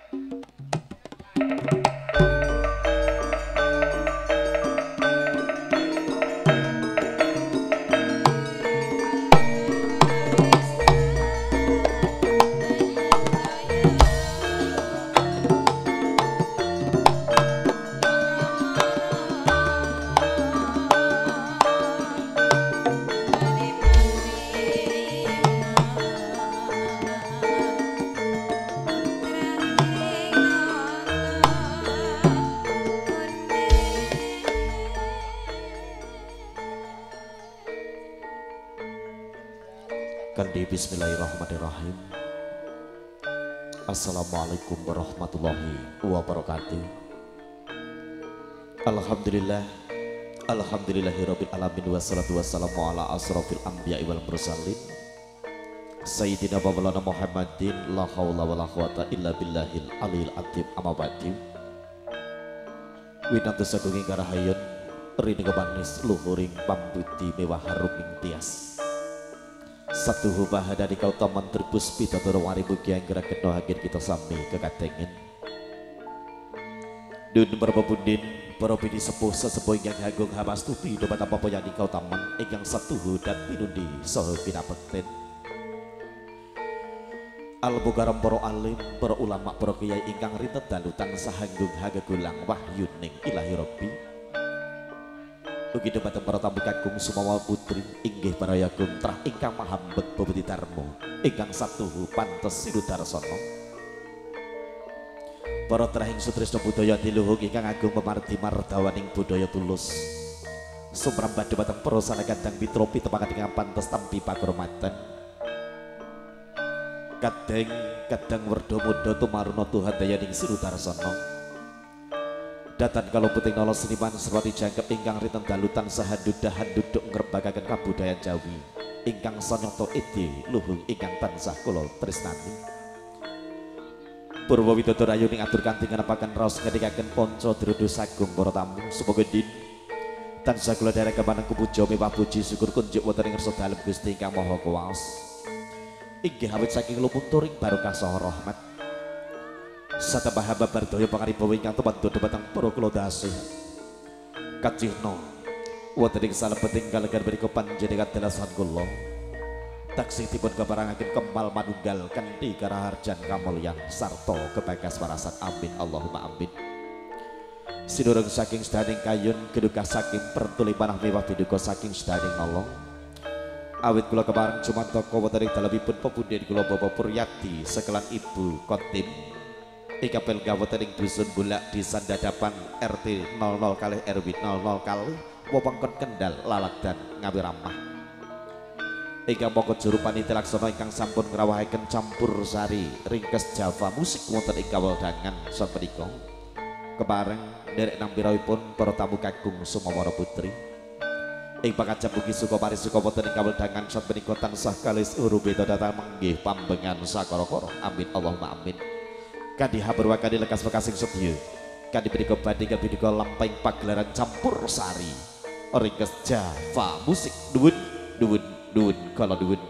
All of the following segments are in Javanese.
Kandi bismillahirrahmanirrahim. Assalamualaikum warahmatullahi wabarakatuh. Alhamdulillah, alhamdulillahirabbil alamin, wassalatu wassalamu ala asrofil anbiya'i wal mursalin sayyidina wa maulana Muhammadin, la haula wala quwata illa billahil aliyil azim. Amma ba'du. Winantos sagunging karahayun rini kemanis luhuring pambuti mewah haruming tias satu hubah dari kau taman terbus pita terwari buki yang gerak kena hagin kita sami kekatengen dun berbabundin beropini sepuh sesepuh yang agung habas tupi dobat apa yang di kau taman yang satu dan pinundi soho pinapekten al-bugaram para alim para ulama para kiai ingkang rintet dalutan sahanggung hagagulang wahyuning ilahi rabbi. Ugi debateng para tamu kakung sumawa putri inggih para yagung trah ingkang mahambet bebeti darmo ingkang satuhu pantes sinudarsono para trahing sutresna budaya diluhung ingkang agung pemarti mardawaning budaya tulus sumrambah debateng para sanakadang mitropi tepangan ingkang pantes tampi pakurmatan kadang werda muda tumaruna Tuhan dayaning sinudarsono datan kalau puting nolo seniman serwati jangkep ingkang rinten dalutan sahandudahan duduk ngerbagaken kabudayan Jawi ingkang sonyoto ide luhung ingkang tansah kula tresnani purwa widodo rayuning atur kanthi ngenepaken raos ngendikaken ponco drudu sagung para tamu semoga din tansah kula derek kemanang puja mewah puji syukur kunjuk wonten ing ngarsa dalem Gusti ingkang Maha Kuwaos inggih awit saking lumunturing barokah saha rahmat satembah hamba bardaya pangaribawa ingkang temantu debatang para kula dasih kacihna wonten ing salebeting kalegan menika panjenengan dalasan kula taksih dipun kaparangaken kemal manunggal kanthi karaharjan kamulyan sarta kebagas warasan amin Allahumma amin. Sinurung saking sedaning kayun keduka saking pertuli panah mewah biduka saking sedaning nolong awit kula kepareng cumantaka wonten ing dalemipun pepundhen kula Bapak Puryati sekelan Ibu Kotim Ikapel gawoten ing dusun Bulak di Sandadapan RT 00 kalih RW 00 kalih wewengkon Kendal Lalak dan Ngawiramah ingkang mongko juru panitia laksana ingkang sampun ngrawuhaken campur sari ringkes Java musik wonten ing kaweldangan sapunika kepareng derek nampirawipun para tamu kakung sumawara putri ing pangajap mugi suka parisuka wonten ing kaweldangan sapunika tansah kalis urubeda datang menggih pambengan sakara-kara amin Allahumma amin. Kadi habar wakadi lekas bekasing sedya kadi menika badhe kabidika lampahing pagelaran campur sari ringkes Java musik duwun duwun duwun kala duwun.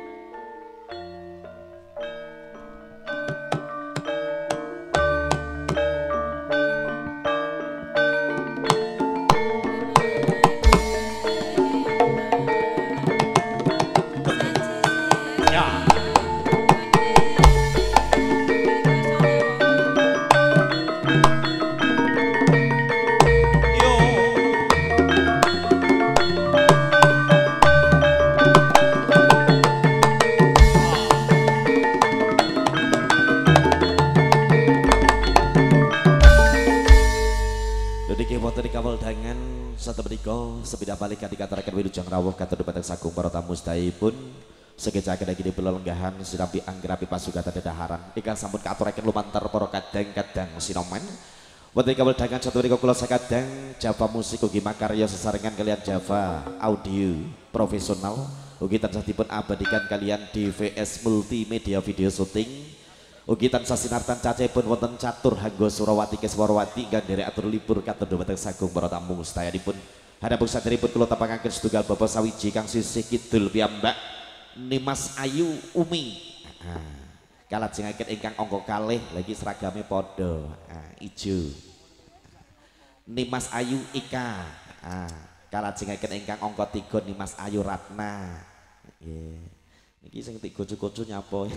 Sepeda balik kadi kataraken wilujeng rawuh katur dumateng sagung para tamu sedayipun sekecaken iki pelenggahan sinambi anggrapi pasugatan dedaharan ingkang sampun katuraken lumantar para kadang-kadang sinoman wonten kaweldangan satu menika kula sakadang Java musik ugi makarya sesarengan kalian Java audio profesional ugi tansah dipun abadikan kalian DVS multimedia video syuting ugi tansah sinartan cacahipun wonten catur Hanggo Surawati Keswarawati ingkang nderek atur libur katur dumateng sagung para tamu sedayanipun. Hadapun saderipun kula tapangaken setunggal Bapak sawiji kang sisih kidul piyambak Nimas Ayu Umi Kalajengaken ingkang angka kalih lagi seragame padha ijo. Nimas Ayu Ika. Kalajengaken ingkang angka 3 Nimas Ayu Ratna. Nggih. Niki sing tik gojo-gojo nyapa.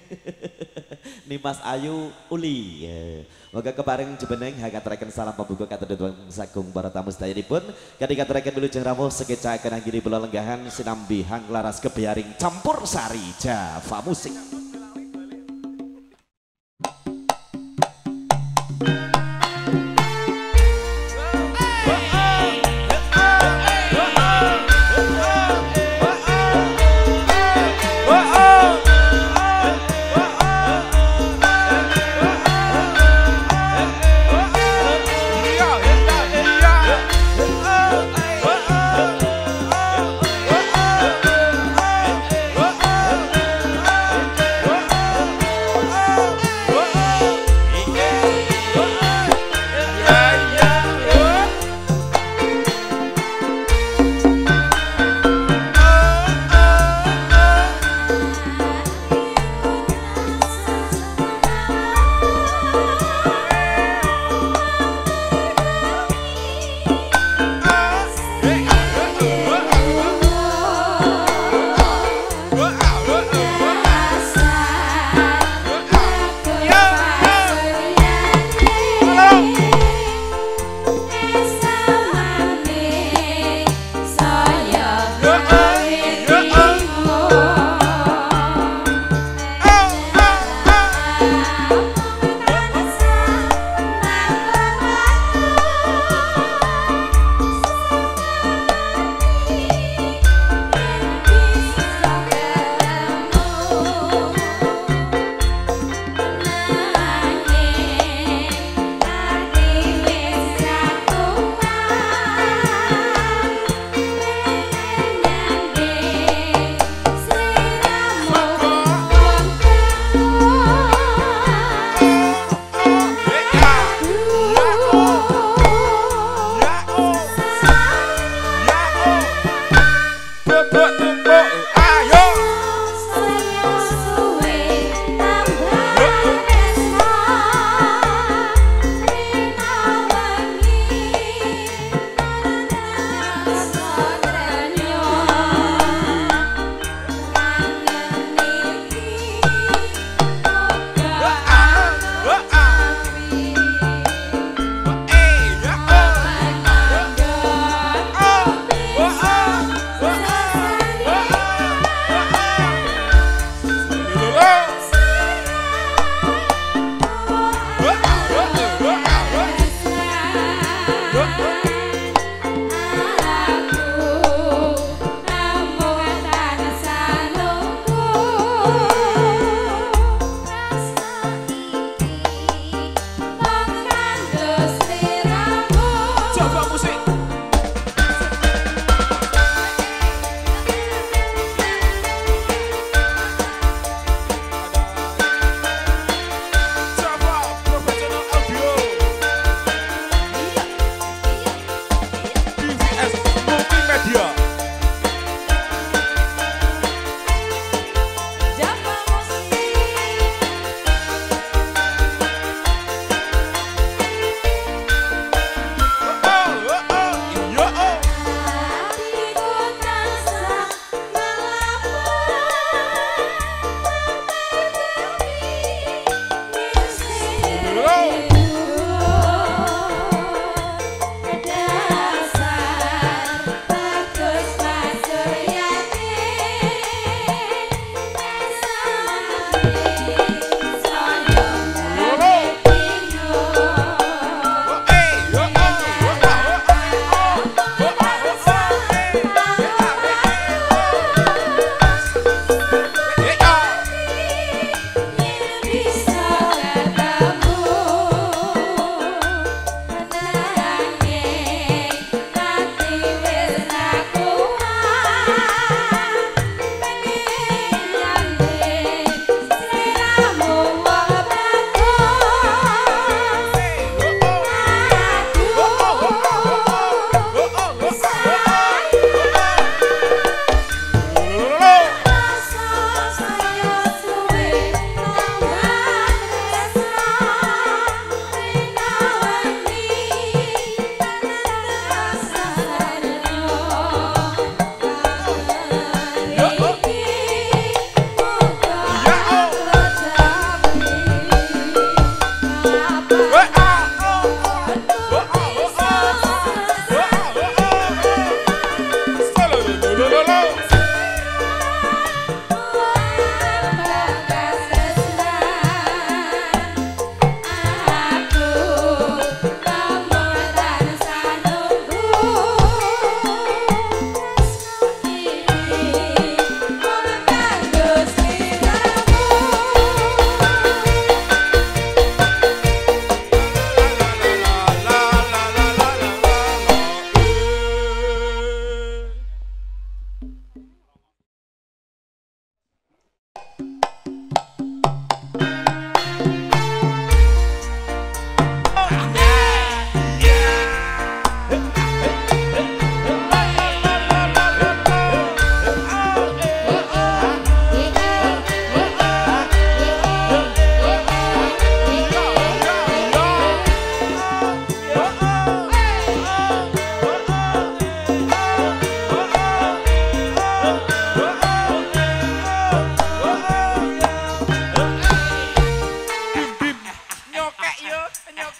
Nimas Ayu Uli. Moga keparing jebeneng hakaturaken salam pambuka katedha sagung para tamu sedayanipun. Kadhi katuraken wilujeng rawuh sekecaken anggini kula lenggahan sinambi hang laras kebiaring campur sari Java musik.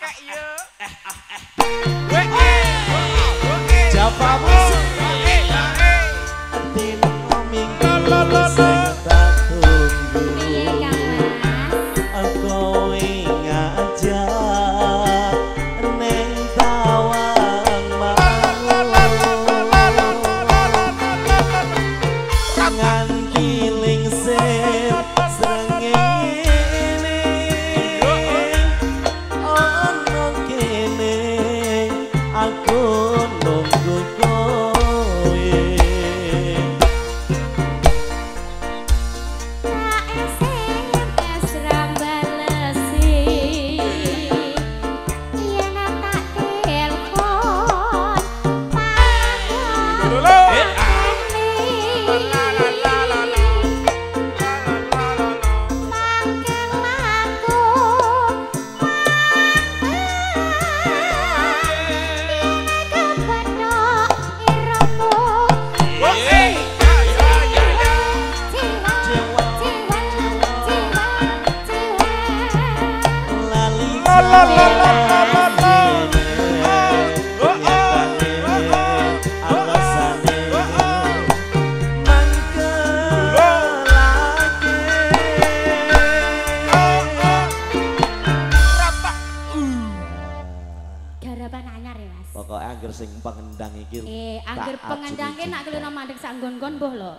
Java musik Tino minggu sing tak tunggu kowe ngajak neng tawang mangu nganti lingsir srengenge ono kene aku nunggu kowe pokoknya angger sing pengendang iki angger pengendangke nak kelina mandeg sak nggon-nggon mbuh lho.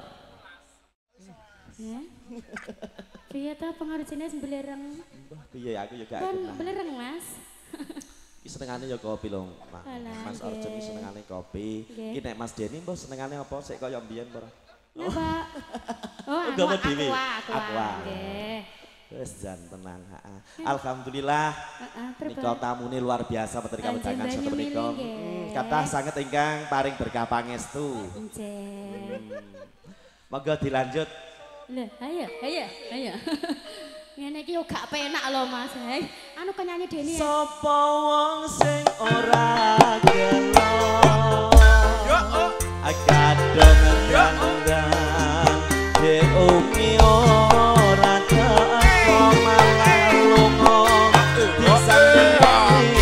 Piye ta pengarjine belereng? Mbah piye aku ya gak kenal. Belereng, Mas. Iki senengane ya kopi lho, Mas Arjun iki senengane kopi. Iki nek Mas Deni mbah senengane apa sik kaya mbiyen ora? Lho, Pak. Oh, aku nggih. Wis jan tenang, alhamdulillah. Nika tamune luar biasa mboten kawejangan saten menika. Kathah sanget ingkang paring berkah pangestu. Nggih. Monggo dilanjut. Lho, ayo. Ngene iki yo gak penak lho, Mas. Anu penyanyi Deni. Sapa wong sing ora gelo. Yo, kadang ngandang umi ora teko malah lunga disanding.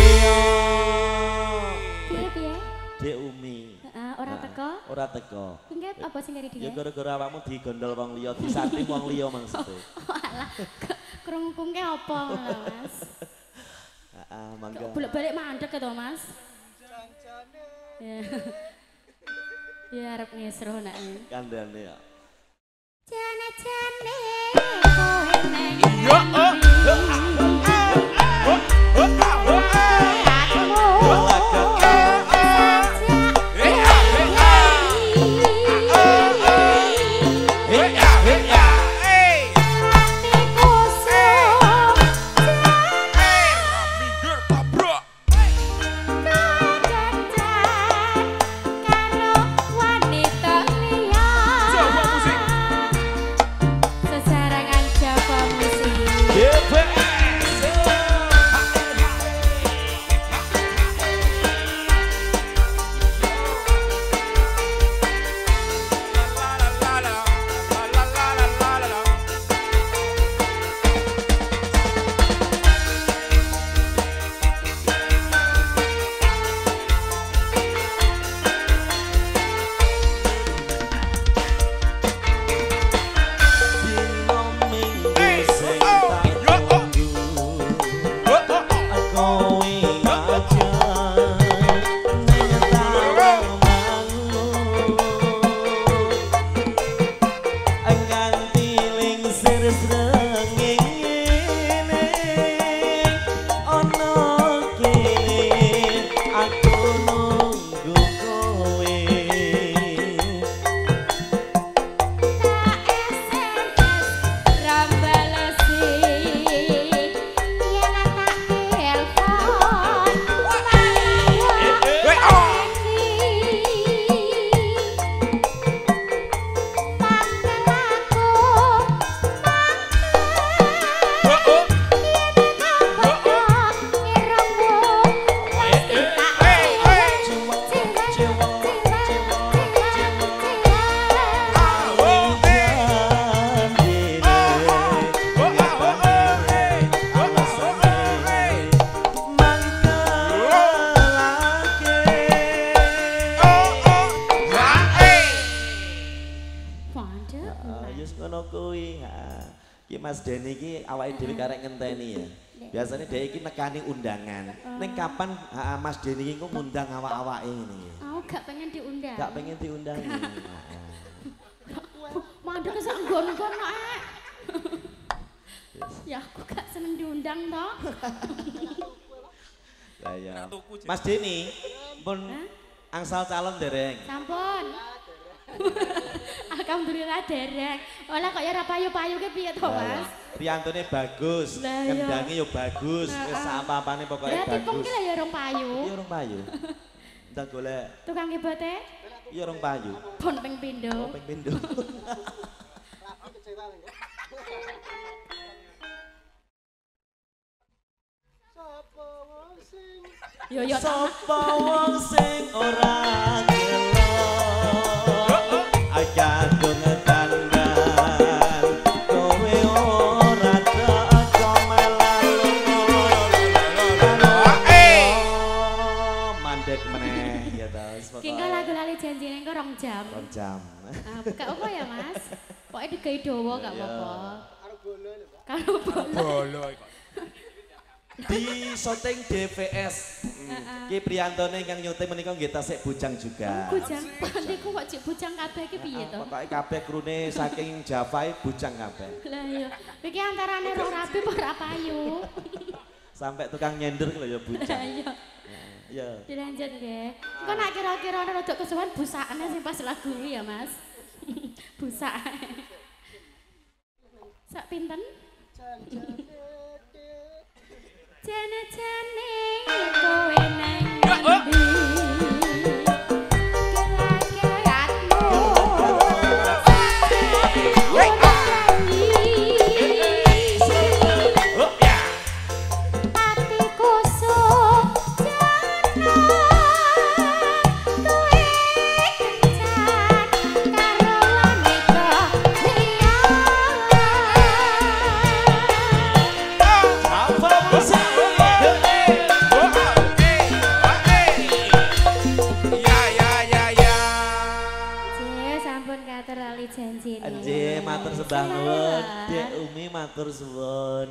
Piye? Dek Umi. Ora teko. Pinggir apa sing kari dia? Ya gara-gara awakmu digondol wong liya, disanting wong liya maksude. Alah, krungkungke apa ngono, Mas? Heeh, mangga. Bolak-balik mandek to, Mas? Ya arep ngesro nek. Kandhane ya. Jane-jane kowe neng. Yes. Mas Denny iki awake dhewe karek ngenteni ya. Biasanya dia iki nekani undangan. Ning kapan Mas Denny iki ngundang awak-awake ngene. Aku gak pengen diundang. Gak pengen diundang. Mandek sak nggon-nggon kok. Ya aku gak seneng diundang toh. Lah ya. Mas Denny pun angsal calon dereng. Sampun. Alhamdulillah dereng. Olah kok ya ora payu-payu ki piye to, Mas? Priantone bagus, kendange yo bagus, wis apa-apane pokoke bagus. Berarti kok ki ya rong payu. Iya rong payu. Ndang golek. Tukang kibote? Iya rong payu. Pon ping pindho. Oh, ping pindho. Yo yo sapa wong sing ora ngelo akadung tanggan kowe ora teko melalu mandek meneh ya ta wis pokoke Ki lagu lali janjine engko 2 jam. 2 jam Gak apa ya, Mas? Pokoke digawe dawa gak apa-apa. Karo bolo lho, Mbak. Karo bolo. di syuting DVS Ki Priyantone ingkang nyuting menika nggih tasik bujang juga. Bujang, panteku kok cek bujang kabeh iki piye to? Pokoke kabeh krune saking Java bujang kabeh. Lah iya, iki antarane rong rapi apa ora payu. Sampai tukang nyender lho ya bujang. Iya. Ya. Dilanjut nggih. Engko nek kira-kira ana rada kesuwen busakane sing pas lagu ya, Mas. Busak. Sak pinten? Jane-jane kowe nang ndi? Kira-kiramu atiku sujana kowe kencan karo wanita liya. Apa musik? Janjine. Anjir, matur sembah nuwun. Dek Umi matur suwun.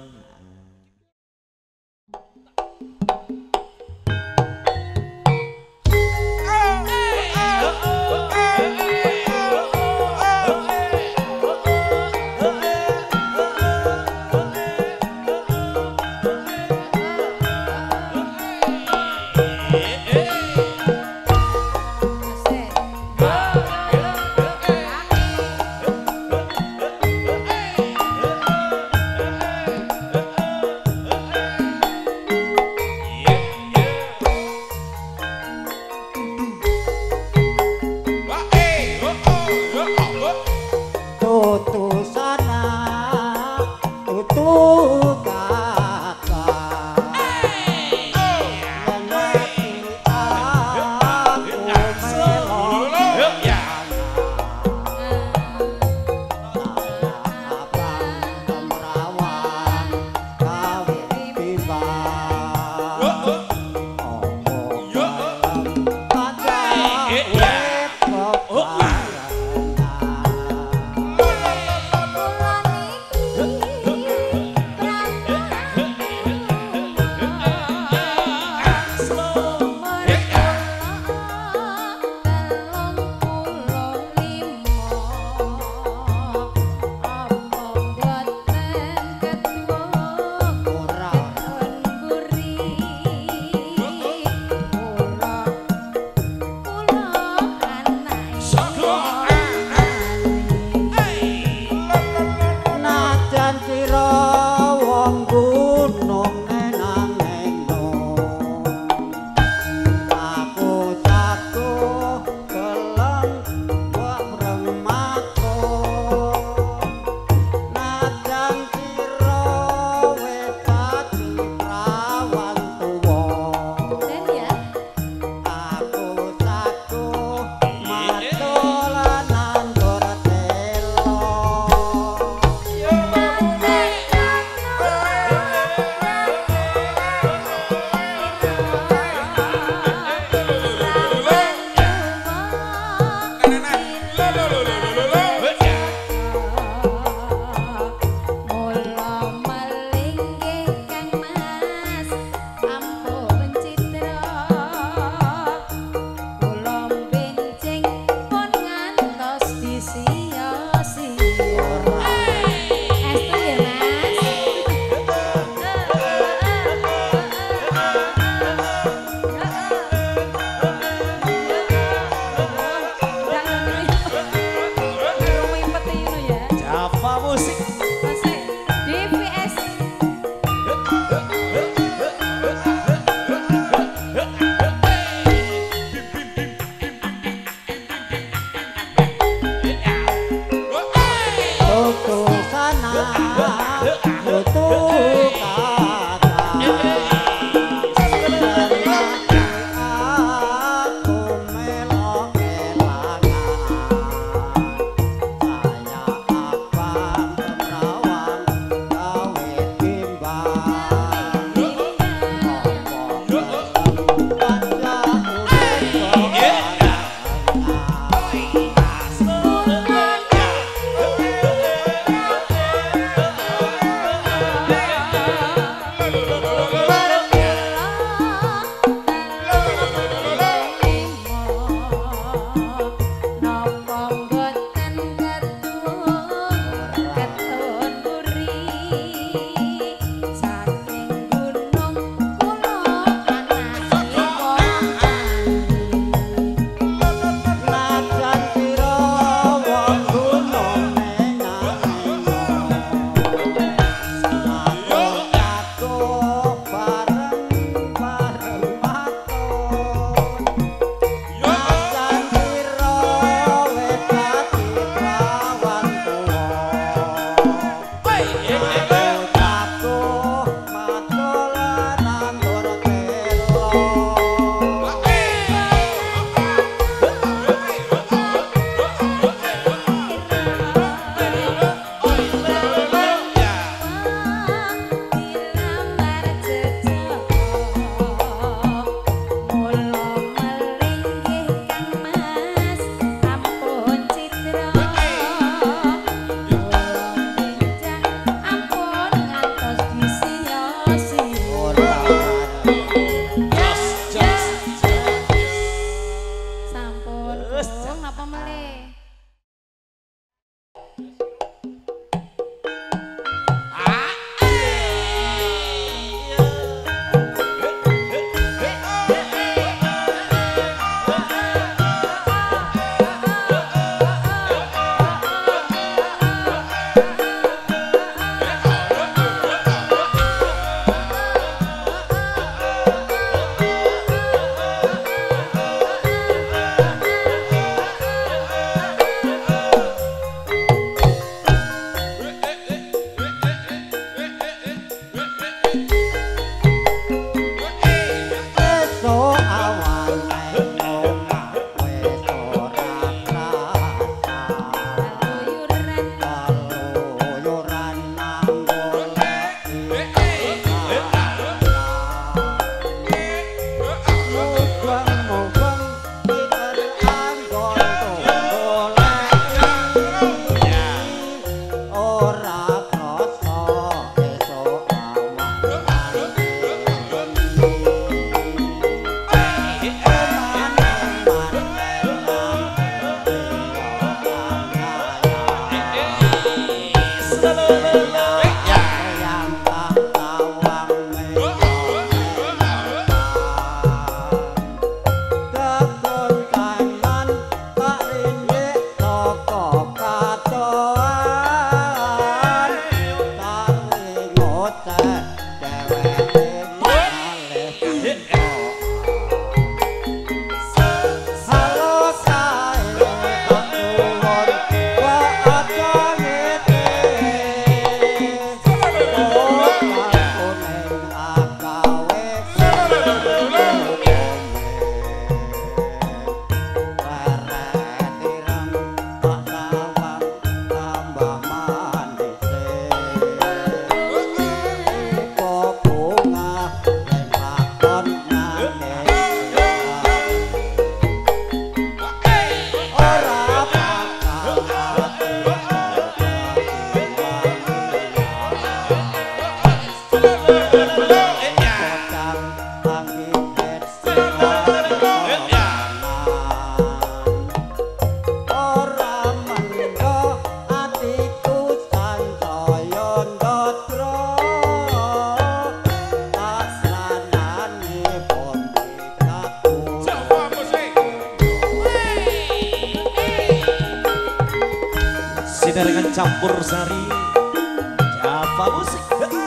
Dengan campur sari Java musik.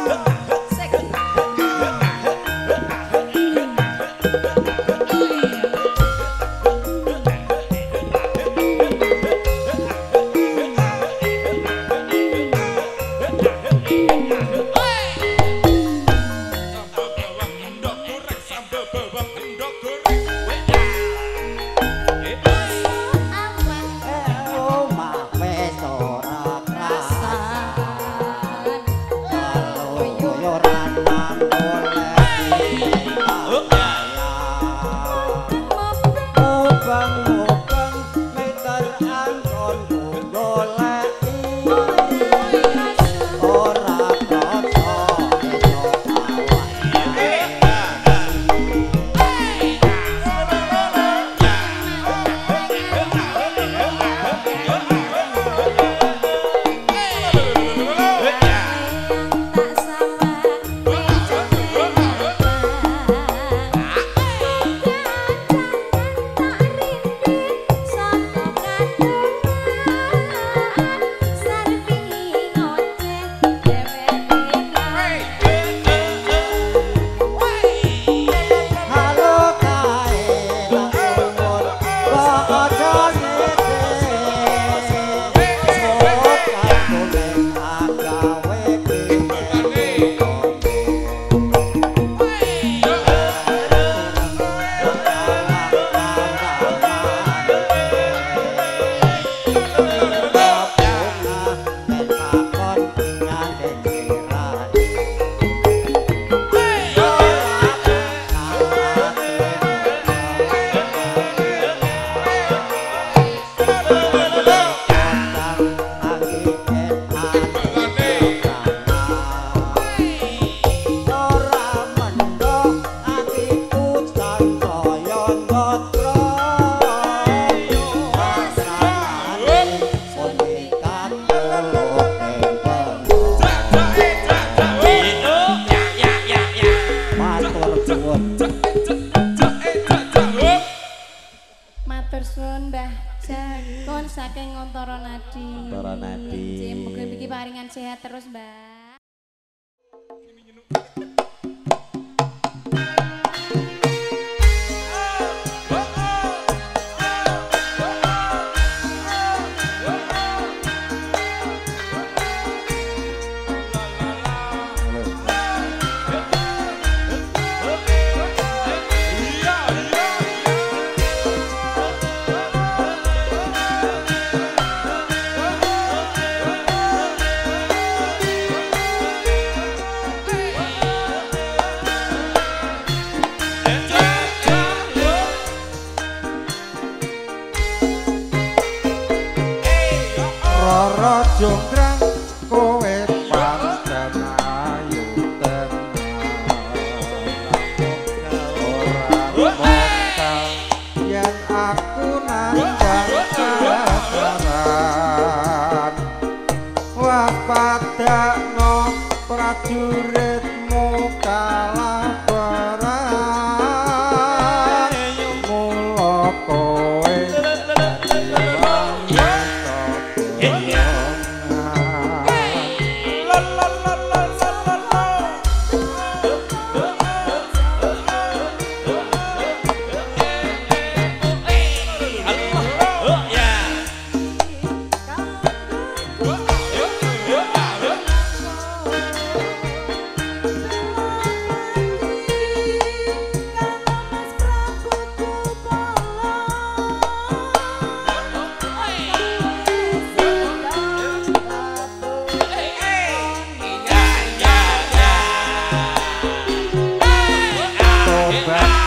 saking Ngontoro Nadi. Ngontoro Nadi. Mugi-mugi paringan sehat terus, Mbak.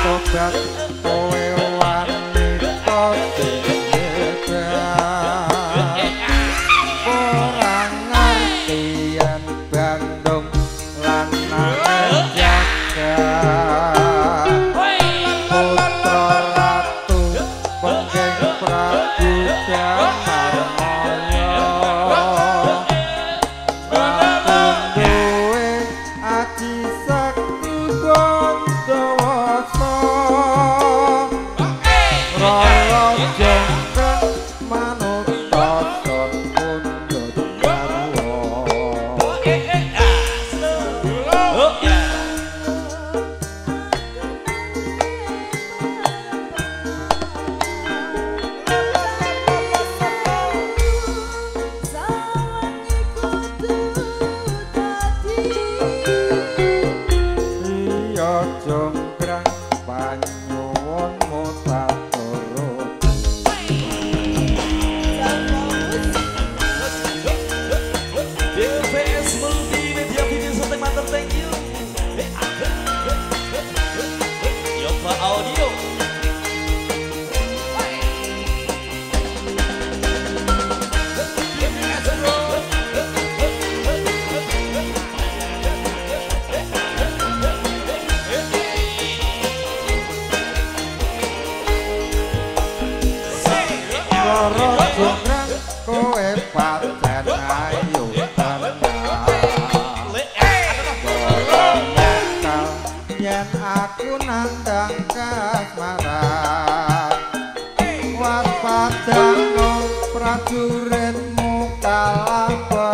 tobat kowe wanita sing hebat ora ngerti yen Bandung lanang jagat putra ratu pengging Prabu Damarmaya duwe aji sakti Bandawasa rara jonggrang manut tason pundhut garwa iya jonggrang panyuwunmu tak turuti DVS Multimedia Video Syuting Mater, thank you. Yofa Audio. Rara jonggrang kowe pancen ayu tenan yen aku nandang kasmaran waspadano prajuritmu kalah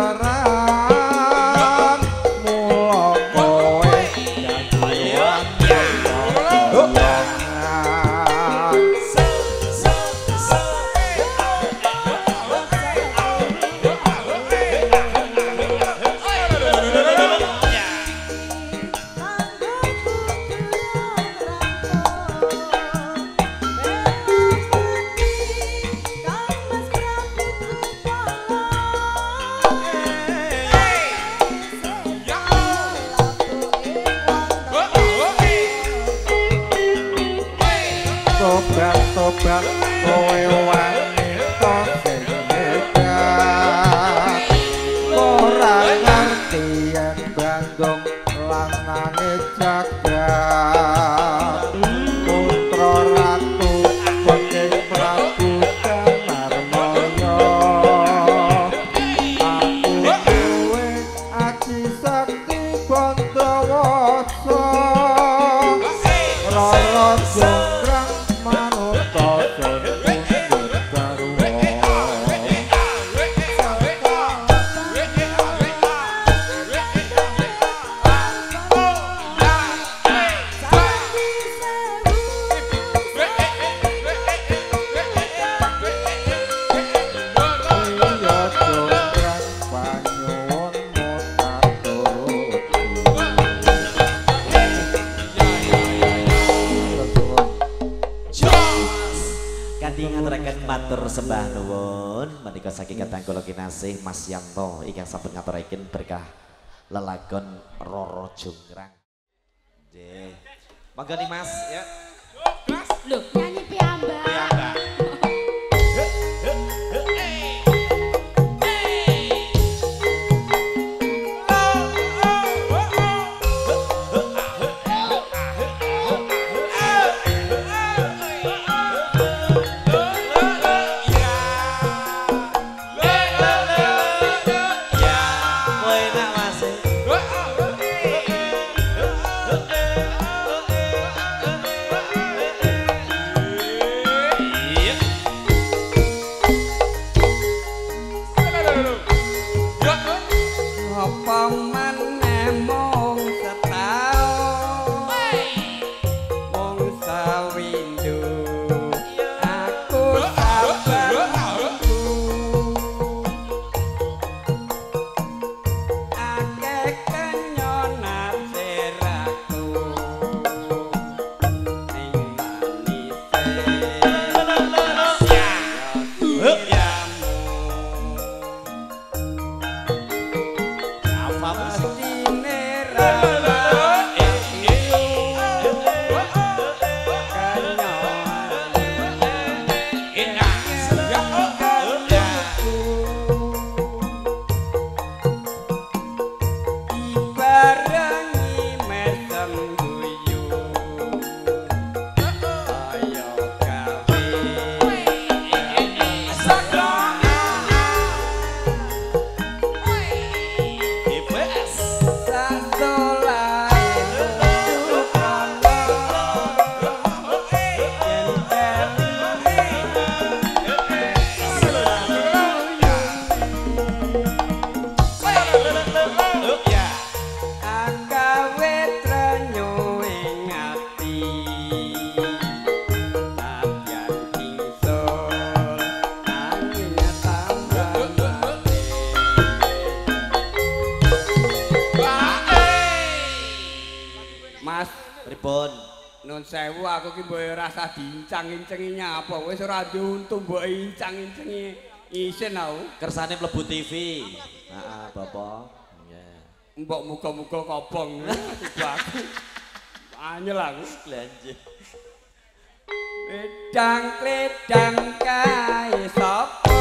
perang mula kowe jajuan tobat kowe wanita sing hebat ora ngerti yen Bandung lanange jagat putra ratu pengging Prabu Damarmaya aku duwe aji sakti Bandawasa rara jonggrang manut tason pundhut garwa iya jonggrang panyuwunmu tak turuti Kanthi ngaturaken matur sembah nuwun menika saking Kadang Kula Kinasih Mas Yanto ingkang sampun ngaturaken berkah lelagon Rara Jonggrang. Nggih. Monggo nih Mas ya. Loh, nyanyi piyambak. Piyambak. Nun sewu aku ki mbok rasa diincang-incengi nyapa wis ora diuntung mbok incang-incengi isin aku. Kersane mlebu TV. Heeh, Bapak. Nggih. Mbok muga-muga kobong tiba aku. Anyel aku. Lanjut. Wedang-wedang kae sapa?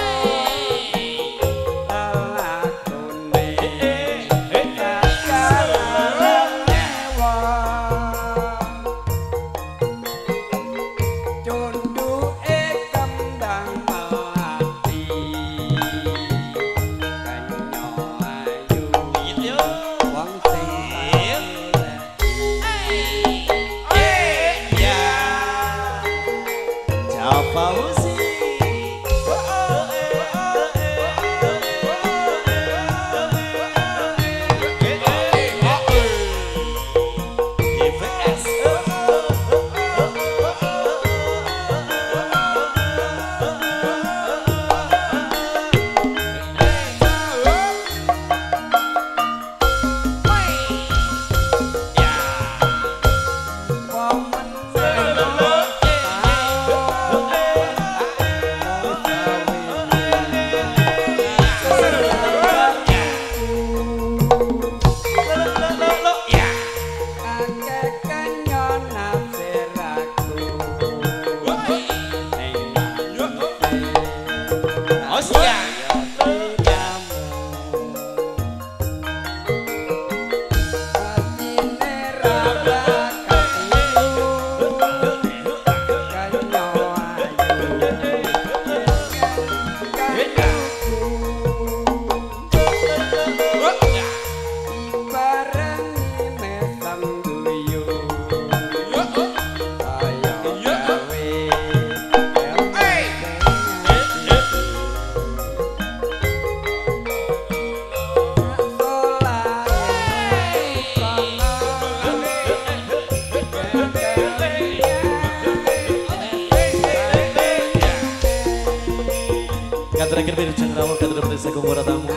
Terakhir dari Cengrawal Kadra Putri Sagung Waratamu.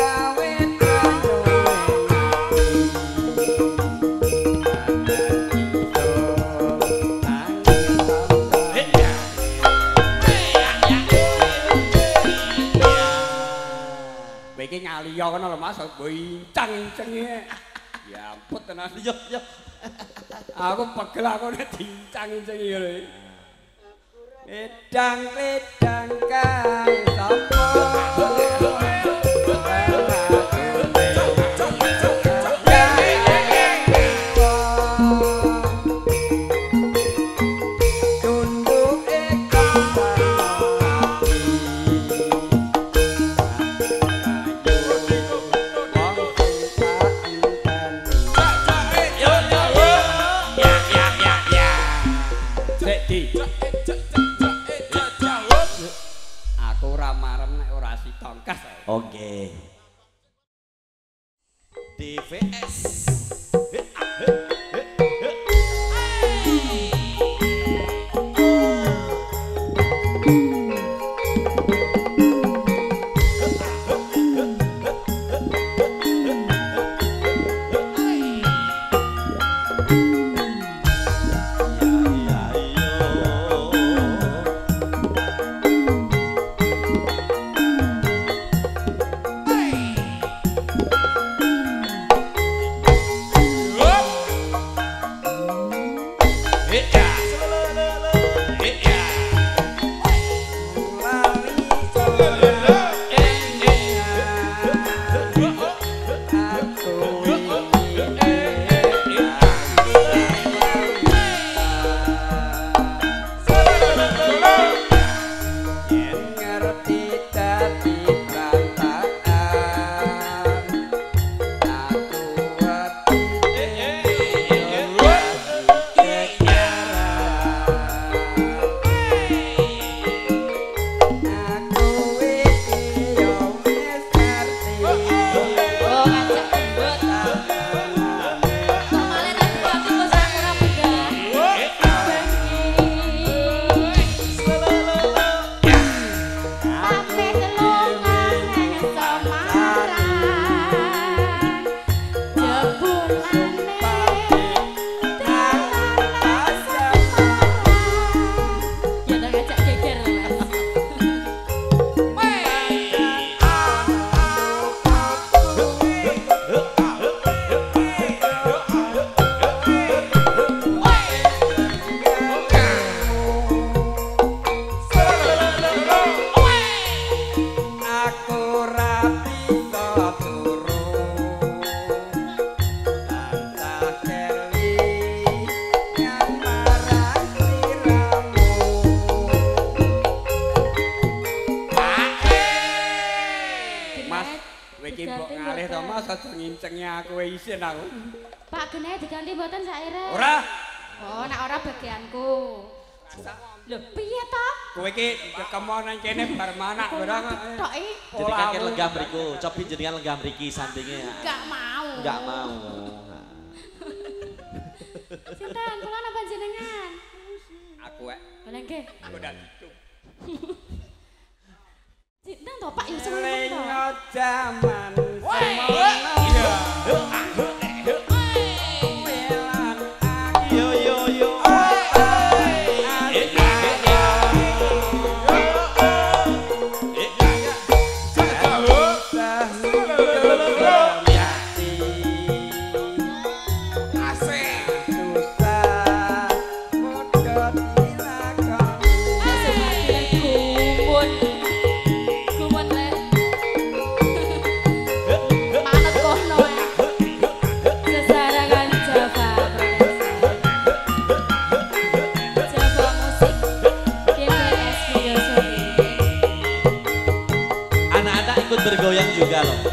Iki ngaliyo kono lho Mas, mbok incang-incengi. Ya ampun tenan. Yo. Aku pegel aku nek diincang-incengi lho. Wedang-wedang kae sapa? Aku ora marem nek ora sitongkas. Oke. DVS. aja ngincengi aku isin aku. Pak Genai diganti mboten saire. Ora. Oh, nek ora bagianku. Lho, piye to? Kowe iki kemon nang kene bar manak barang. Tok Jadi kakek lenggah mriku, cobi jenengan lenggah mriki sandinge. Enggak mau. Enggak mau. Sinten kula napa jenengan? Aku wae. Boleh nggih. Aku dak gitu. Sinten to Pak ya semono to. Jaman semono. Yo yo yo. Bergoyang juga loh.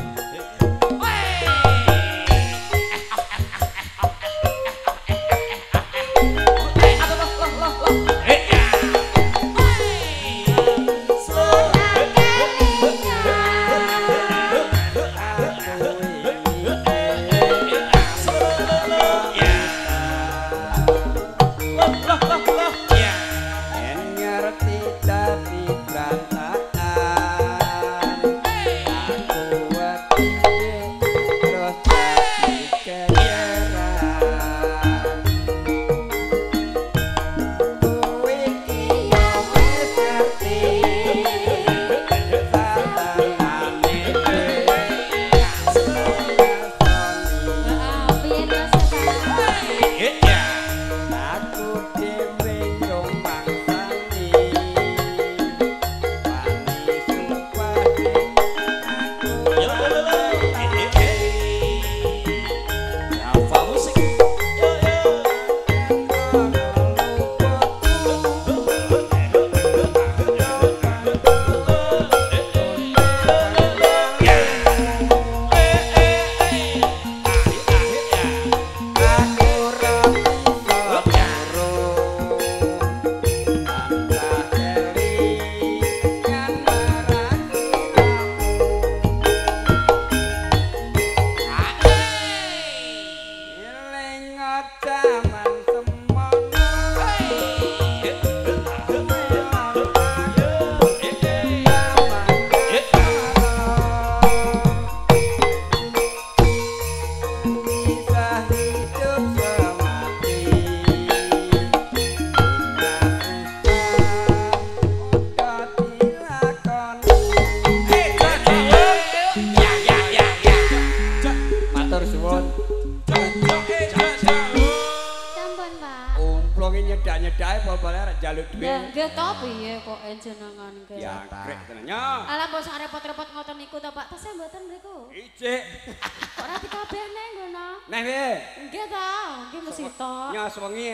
nyedak-nyedake bal-bale arek njaluk dhuwit. Ya nggih to piye kok jenengan nggih. Ya krek tenanya. Alah mbok sak repot-repot ngoten niku to Pak. Tasih mboten mriku. Ijik. Ora dikabehne ngono. Neh piye? Nggih to, nggih mesti to. Nyos wengi.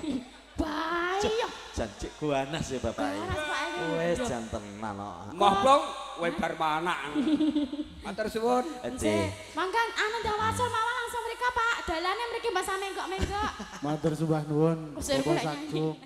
Bayo. Janji guanas ya Bapak. Wes jan tenan kok. Moh plong kowe bar manak. Matur suwun. Mangkan anu dawasa mawon langsung mriko Pak. Dalane mriki mbasa menggok-menggok. Matur sembah nuwun. Bapak Sagung.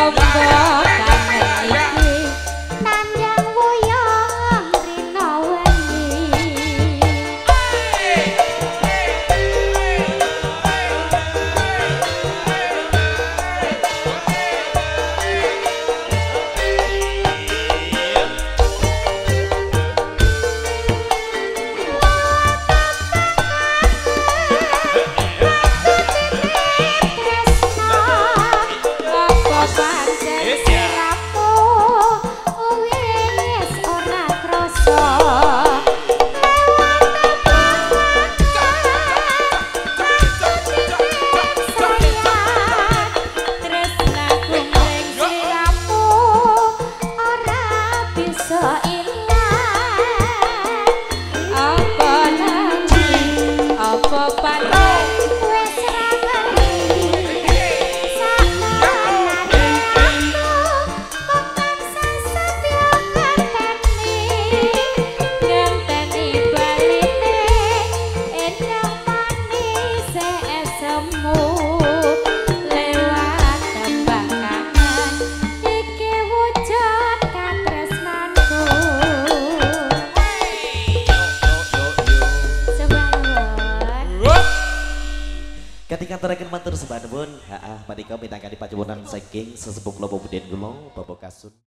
Ketika terakhir matur sembah nuwun, menika minangka pacuwunan saking sesepuh kula Buden kula Bapak Kasun.